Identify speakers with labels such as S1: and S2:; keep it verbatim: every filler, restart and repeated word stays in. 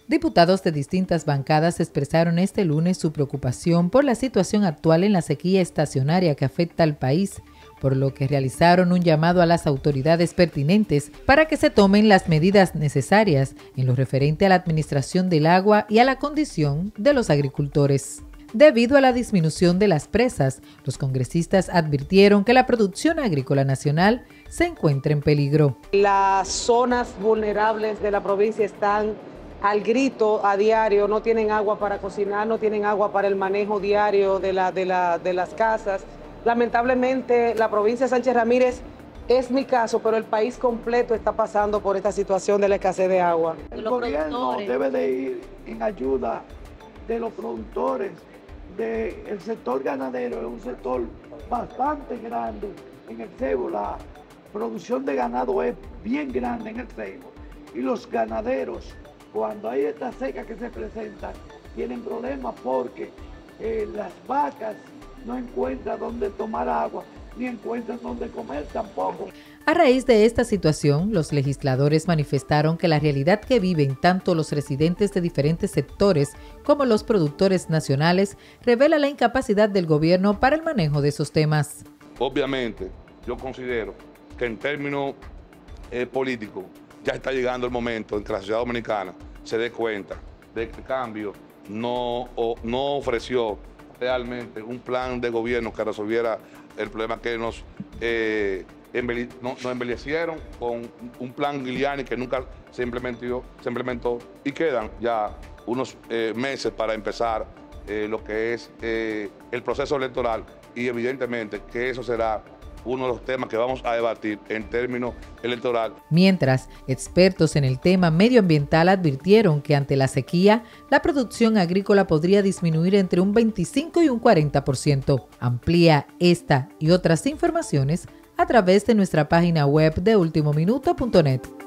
S1: Diputados de distintas bancadas expresaron este lunes su preocupación por la situación actual en la sequía estacionaria que afecta al país, por lo que realizaron un llamado a las autoridades pertinentes para que se tomen las medidas necesarias en lo referente a la administración del agua y a la condición de los agricultores. Debido a la disminución de las presas, los congresistas advirtieron que la producción agrícola nacional se encuentra en peligro.
S2: Las zonas vulnerables de la provincia están al grito a diario, no tienen agua para cocinar, no tienen agua para el manejo diario de, la, de, la, de las casas. Lamentablemente, la provincia de Sánchez Ramírez es mi caso, pero el país completo está pasando por esta situación de la escasez de agua.
S3: El gobierno debe de ir en ayuda de los productores, del sector ganadero, es un sector bastante grande en el Ceibo. La producción de ganado es bien grande en el Ceibo y los ganaderos, cuando hay esta seca que se presenta, tienen problemas porque eh, las vacas no encuentran dónde tomar agua, ni encuentran dónde comer tampoco.
S1: A raíz de esta situación, los legisladores manifestaron que la realidad que viven tanto los residentes de diferentes sectores como los productores nacionales revela la incapacidad del gobierno para el manejo de esos temas.
S4: Obviamente, yo considero que en términos eh, políticos ya está llegando el momento en que la sociedad dominicana se dé cuenta de que el cambio no, o, no ofreció realmente un plan de gobierno que resolviera el problema que nos, eh, embelle, no, nos embellecieron con un plan Giuliani que nunca se implementó, se implementó y quedan ya unos eh, meses para empezar eh, lo que es eh, el proceso electoral y evidentemente que eso será uno de los temas que vamos a debatir en términos electorales.
S1: Mientras, expertos en el tema medioambiental advirtieron que ante la sequía, la producción agrícola podría disminuir entre un veinticinco y un cuarenta por ciento. Amplía esta y otras informaciones a través de nuestra página web de ultimo minuto punto net.